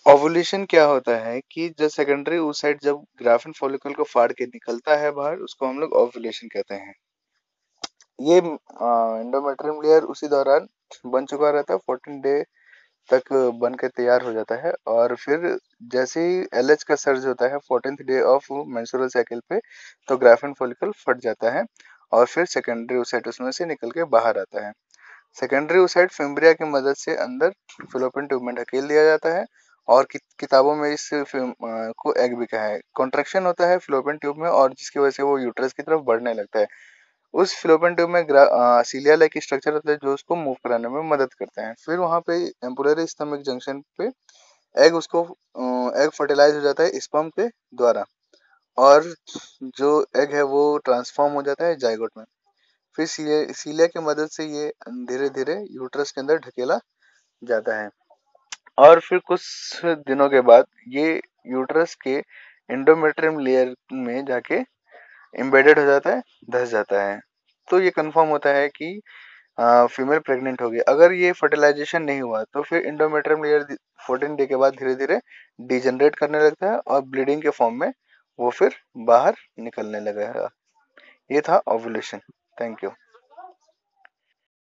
Ovulation क्या होता है कि जो सेकेंडरी oocyte जब ग्राफिन फॉलिकल को फाड़ के निकलता है बाहर, उसको हम लोग ओवुलेशन कहते हैं। ये एंडोमेट्रियम लेयर उसी दौरान बन चुका रहता है, 14 डे तक बन के तैयार हो जाता है। और फिर जैसे ही एलएच का सर्ज होता है 14th day of menstrual cycle पे, तो ग्राफिन फॉलिकल फट जाता है और फिर सेकेंडरी oocyte उसमें से निकल के बाहर आता है। सेकेंडरी oocyte फिम्ब्रिया की मदद से अंदर फिलोपियन ट्यूब में ढकेल दिया जाता है। और किताबों में इस को एग भी कहा है। कॉन्ट्रैक्शन होता है फिलोपियन ट्यूब में, और जिसकी वजह से वो यूट्रस की तरफ बढ़ने लगता है। उस फिलोपियन ट्यूब में सीलिया लाइक स्ट्रक्चर होता है जो उसको मूव कराने में मदद करते हैं। फिर वहाँ पे एम्पुलरी स्टमक जंक्शन पे एग फर्टिलाइज हो जाता है स्पर्म के द्वारा, और जो एग है वो ट्रांसफॉर्म हो जाता है जाइगोट में। फिर सीलिया की मदद से ये धीरे धीरे यूट्रस के अंदर ढकेला जाता है, और फिर कुछ दिनों के बाद ये यूट्रस के एंडोमेट्रियम लेयर में जाके एम्बेडेड हो जाता है, धस जाता है। तो ये कंफर्म होता है कि फीमेल प्रेग्नेंट होगी। अगर ये फर्टिलाइजेशन नहीं हुआ तो फिर एंडोमेट्रियम लेयर 14 डे के बाद धीरे धीरे डिजनरेट करने लगता है और ब्लीडिंग के फॉर्म में वो फिर बाहर निकलने लगेगा। ये था ओवुलेशन। Thank you.